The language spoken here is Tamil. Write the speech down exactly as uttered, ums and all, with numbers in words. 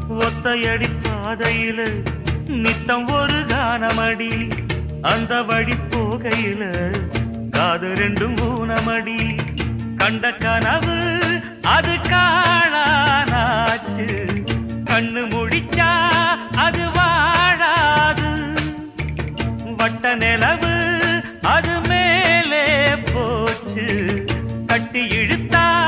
ஒத்தையடி பாதையில நித்தம் ஒரு கானமடி அந்த வழி போகையில காது ரெண்டும் ஊனமடி கண்ட கனவு அது காணானாச்சு கண்ணு முடிச்சா அது வாழாது வட்ட நிலவு அது மேலே போச்சு கட்டி இழுத்தா